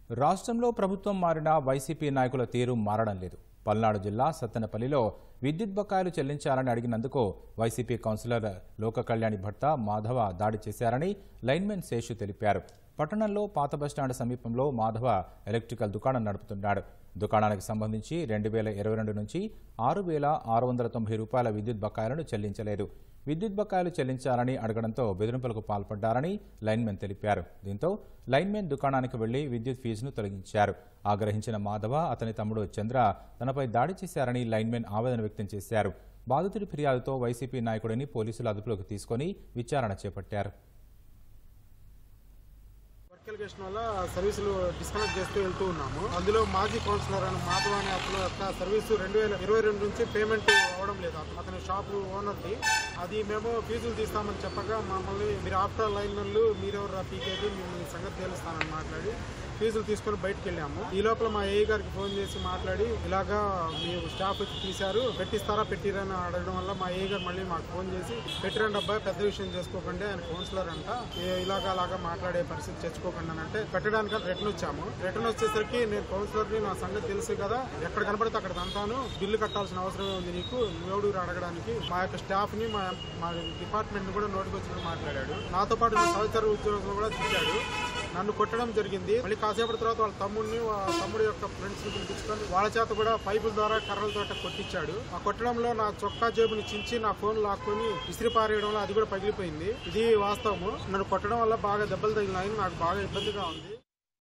రాష్ట్రంలో ప్రభుత్వం మారినా వైసీపీ నాయకుల తీరు మారడం లేదు. పల్నాడు జిల్లా సత్తెనపల్లిలో విద్యుత్ బకాయిలు చెల్లించాలని అడిగినందుకు వైసీపీ కౌన్సిలర్ లోక కళ్యాణి భర్త మాధవ దాడి చేశారని లైన్మెన్ శేషు తెలిపారు. పట్టణంలో పాత బస్టాండ్ సమీపంలో మాధవ ఎలక్ట్రికల్ దుకాణం నడుపుతున్నాడు. దుకాణానికి సంబంధించి 2022 నుంచి 6,690 రూపాయల విద్యుత్ బకాయిలను చెల్లించలేదు. విద్యుత్ బకాయిలు చెల్లించాలని అడగడంతో బెదిరింపులకు పాల్పడ్డారని లైన్మెన్ తెలిపారు. దీంతో లైన్మెన్ దుకాణానికి వెళ్లి విద్యుత్ ఫీజును తొలగించారు. ఆగ్రహించిన మాధవ అతని తమ్ముడు చంద్ర తనపై దాడి చేశారని లైన్మెన్ ఆవేదన వ్యక్తం చేశారు. బాధితుడి ఫిర్యాదుతో వైసీపీ నాయకుడిని పోలీసులు అదుపులోకి తీసుకుని విచారణ చేపట్టారు. వల్ల సర్వీసులు డిస్కనెక్ట్ చేస్తూ వెళ్తూ ఉన్నాము. అందులో మాజీ కౌన్సిలర్ అని మాధవ అనే అతను యొక్క సర్వీసు 2022 నుంచి పేమెంట్ అవ్వడం లేదు. అతని షాపు ఓనర్ది. అది మేము ఫీజులు తీస్తామని చెప్పగా మమ్మల్ని మీరు ఆఫ్టర్ లైన్లు మీరెవరు పీకేది మేము సంగతి తెలుస్తానని మాట్లాడి ఫీజులు తీసుకుని బయటకు వెళ్ళాము. ఈ లోపల మా ఏఈ గారికి ఫోన్ చేసి మాట్లాడి ఇలాగా మీరు స్టాఫ్ వచ్చి తీశారు, పెట్టిస్తారా పెట్టిరా అని అడగడం వల్ల మా ఏఈ గారు మళ్ళీ మాకు ఫోన్ చేసి పెట్టిరండి అబ్బాయి, పెద్ద విషయం చేసుకోకండి, ఆయన కౌన్సిలర్ అంట, అలాగా మాట్లాడే పరిస్థితి తెచ్చుకోకండి అని అంటే పెట్టడానికి రిటర్న్ వచ్చాము. రిటర్న్ వచ్చేసరికి నేను కౌన్సిలర్ని, నా సంగతి తెలుసు కదా, ఎక్కడ కనపడితే అక్కడ తంతాను, బిల్లు కట్టాల్సిన అవసరమే ఉంది నీకు, నువ్వెవడూరు అడగడానికి, మా యొక్క స్టాఫ్ ని మా డిపార్ట్మెంట్ ని కూడా నోటికొచ్చినట్టు మాట్లాడాడు. నాతో పాటు సహచర ఉద్యోగులు కూడా తిట్టాడు. నన్ను కొట్టడం జరిగింది. మళ్ళీ కాసేపటి తర్వాత వాళ్ళ తమ్ముడి యొక్క ఫ్రెండ్స్ ని పిలిపించుకొని వాళ్ళ చేత కూడా పైపుల ద్వారా కర్రలతో కొట్టించాడు. ఆ కొట్టడంలో నా చొక్కా జేబుని చించి నా ఫోన్ లాక్కొని విసిరి పారేయడంలో అది కూడా పగిలిపోయింది. ఇది వాస్తవము. నన్ను కొట్టడం వల్ల బాగా దెబ్బలు తగిలినాయని నాకు బాగా ఇబ్బందిగా ఉంది.